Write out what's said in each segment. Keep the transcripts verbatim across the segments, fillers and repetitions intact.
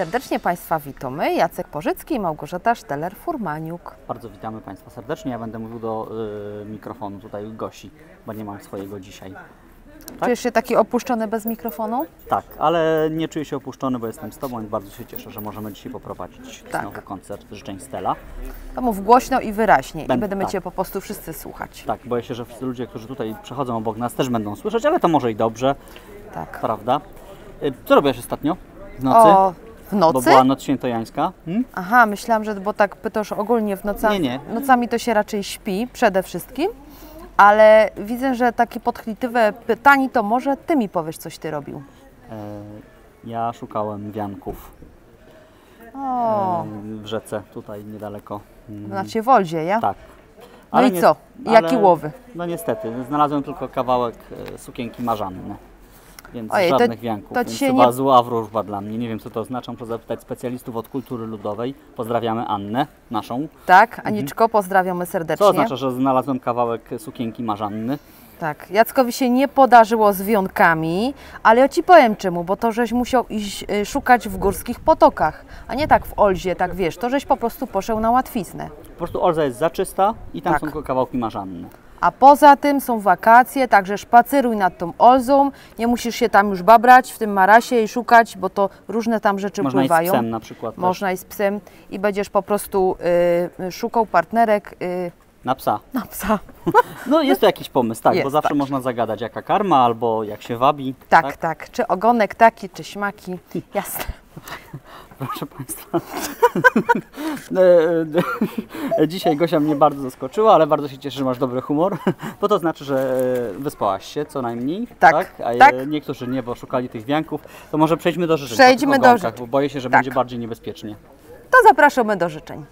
Serdecznie Państwa witamy. Jacek Porzycki i Małgorzata Szteler-Furmaniuk. Bardzo witamy Państwa serdecznie. Ja będę mówił do y, mikrofonu tutaj Gosi, bo nie mam swojego dzisiaj. Tak? Czujesz się taki opuszczony bez mikrofonu? Tak, ale nie czuję się opuszczony, bo jestem z Tobą i bardzo się cieszę, że możemy dzisiaj poprowadzić Tak. znowu koncert życzeń Stella. To mów głośno i wyraźnie Będę, i będziemy tak. Cię po prostu wszyscy słuchać. Tak, boję się, że wszyscy ludzie, którzy tutaj przechodzą obok nas, też będą słyszeć, ale to może i dobrze, Tak. prawda? Y, co robiłaś ostatnio w nocy? O, w nocy? Bo była noc świętojańska. Hmm? Aha, myślałam, że bo tak pytasz ogólnie w nocami. Nie, nie. Nocami to się raczej śpi przede wszystkim, ale widzę, że takie podchwytliwe pytanie, to może Ty mi powiesz, coś Ty robił. E, ja szukałem wianków O, e, w rzece, tutaj niedaleko. Mm, znaczy w Olzie, ja? Tak. No i nie- co? Jaki łowy? No niestety, znalazłem tylko kawałek e, sukienki marzanny, więc Ojej, to- żadnych wianków, to więc ci się chyba nie- zła wróżba dla mnie. Nie wiem, co to oznacza, muszę zapytać specjalistów od kultury ludowej. Pozdrawiamy Annę, naszą. Tak, Aniczko, pozdrawiamy serdecznie. Co oznacza, że znalazłem kawałek sukienki marzanny? Tak, Jackowi się nie podarzyło z wiąkami, ale ja Ci powiem czemu, bo to żeś musiał iść y, szukać w górskich potokach, a nie tak w Olzie, tak wiesz, to żeś po prostu poszedł na łatwiznę. Po prostu Olza jest za czysta i tam Tak. są tylko kawałki marzanny. A poza tym są wakacje, także szpaceruj nad tą Olzą, nie musisz się tam już babrać w tym marasie i szukać, bo to różne tam rzeczy Można iść z pływają. psem na przykład też. Można iść z psem i będziesz po prostu y, szukał partnerek y, Na psa. na psa. No jest to jakiś pomysł, tak, Jest, bo zawsze tak. można zagadać jaka karma albo jak się wabi. Tak, tak, czy ogonek taki, czy śmaki, jasne. Proszę Państwa. E, e, Dzisiaj Gosia mnie bardzo zaskoczyła, ale bardzo się cieszę, że masz dobry humor, bo to znaczy, że e, wyspałaś się co najmniej. Tak, A e, tak. niektórzy nie, bo szukali tych wianków. To może przejdźmy do życzeń. Przejdźmy po tych do ogonkach, życzeń. Bo boję się, że Tak. będzie bardziej niebezpiecznie. To zapraszamy do życzeń.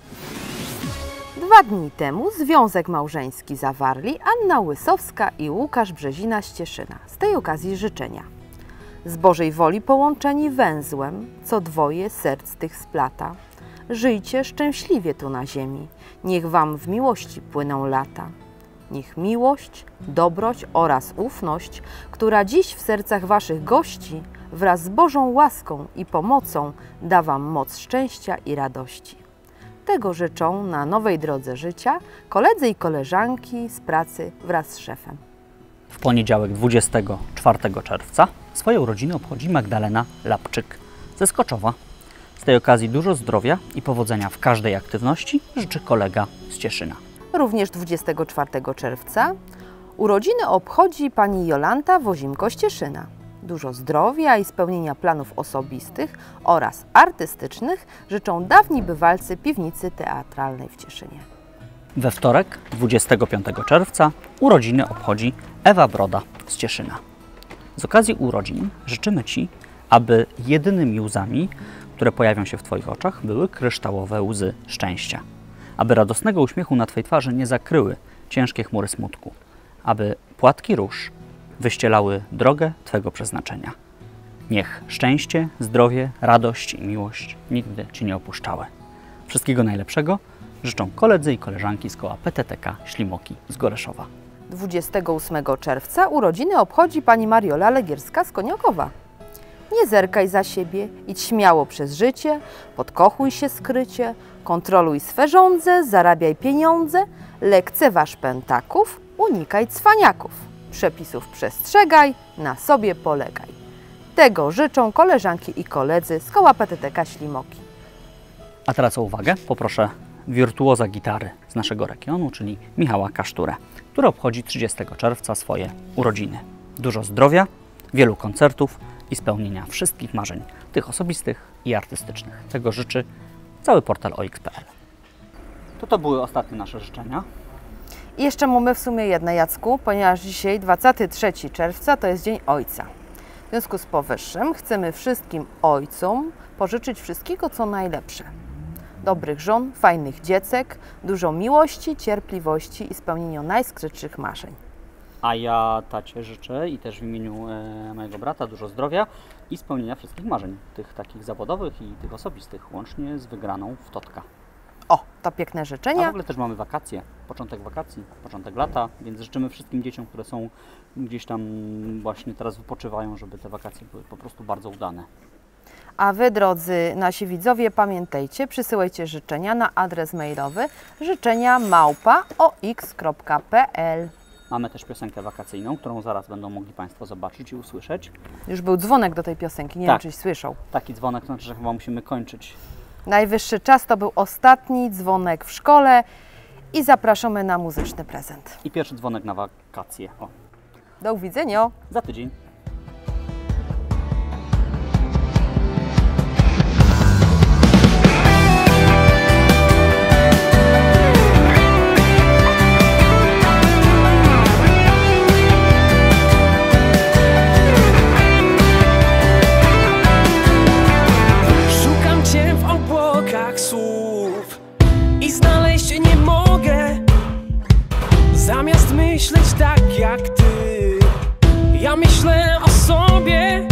Dwa dni temu związek małżeński zawarli Anna Łysowska i Łukasz Brzezina z Cieszyna. Z tej okazji życzenia. Z Bożej woli połączeni węzłem, co dwoje serc tych splata. Żyjcie szczęśliwie tu na ziemi, niech wam w miłości płyną lata. Niech miłość, dobroć oraz ufność, która dziś w sercach waszych gości, wraz z Bożą łaską i pomocą da wam moc szczęścia i radości. Tego życzą na nowej drodze życia koledzy i koleżanki z pracy wraz z szefem. W poniedziałek dwudziestego czwartego czerwca swoje urodziny obchodzi Magdalena Lapczyk ze Skoczowa. Z tej okazji dużo zdrowia i powodzenia w każdej aktywności życzy kolega z Cieszyna. Również dwudziestego czwartego czerwca urodziny obchodzi pani Jolanta Wozimko z Cieszyna. Dużo zdrowia i spełnienia planów osobistych oraz artystycznych życzą dawni bywalcy piwnicy teatralnej w Cieszynie. We wtorek, dwudziestego piątego czerwca, urodziny obchodzi Ewa Broda z Cieszyna. Z okazji urodzin życzymy Ci, aby jedynymi łzami, które pojawią się w Twoich oczach, były kryształowe łzy szczęścia. Aby radosnego uśmiechu na Twojej twarzy nie zakryły ciężkie chmury smutku. Aby płatki róż wyścielały drogę Twego przeznaczenia. Niech szczęście, zdrowie, radość i miłość nigdy Ci nie opuszczały. Wszystkiego najlepszego życzą koledzy i koleżanki z koła P T T K Ślimoki z Goreszowa. dwudziestego ósmego czerwca urodziny obchodzi pani Mariola Legierska z Koniakowa. Nie zerkaj za siebie, idź śmiało przez życie, podkochuj się skrycie, kontroluj swe żądze, zarabiaj pieniądze, lekceważ pętaków, unikaj cwaniaków. Przepisów przestrzegaj, na sobie polegaj. Tego życzą koleżanki i koledzy z koła P T T K Ślimoki. A teraz o uwagę poproszę wirtuoza gitary z naszego regionu, czyli Michała Kaszturę, który obchodzi trzydziestego czerwca swoje urodziny. Dużo zdrowia, wielu koncertów i spełnienia wszystkich marzeń, tych osobistych i artystycznych. Tego życzy cały portal o x kropka p l. To to były ostatnie nasze życzenia. I jeszcze mamy w sumie jedne, Jacku, ponieważ dzisiaj dwudziestego trzeciego czerwca to jest Dzień Ojca. W związku z powyższym chcemy wszystkim ojcom pożyczyć wszystkiego, co najlepsze. Dobrych żon, fajnych dziecek, dużo miłości, cierpliwości i spełnienia najskrytszych marzeń. A ja tacie życzę i też w imieniu e, mojego brata dużo zdrowia i spełnienia wszystkich marzeń, tych takich zawodowych i tych osobistych, łącznie z wygraną w Totka. O, to piękne A w życzenia. ogóle też mamy wakacje, początek wakacji, początek lata, więc życzymy wszystkim dzieciom, które są gdzieś tam właśnie teraz wypoczywają, żeby te wakacje były po prostu bardzo udane. A Wy, drodzy nasi widzowie, pamiętajcie, przysyłajcie życzenia na adres mailowy życzenia małpa o x kropka p l. Mamy też piosenkę wakacyjną, którą zaraz będą mogli Państwo zobaczyć i usłyszeć. Już był dzwonek do tej piosenki, nie Tak. wiem, czyś słyszał. Taki dzwonek, to znaczy, że chyba musimy kończyć. Najwyższy czas, to był ostatni dzwonek w szkole i zapraszamy na muzyczny prezent. I pierwszy dzwonek na wakacje. O, Do uwidzenia. za tydzień. Szukam Cię w obłokach słów i znaleźć nie mogę. Zamiast myśleć tak jak Ty, ja myślę o sobie.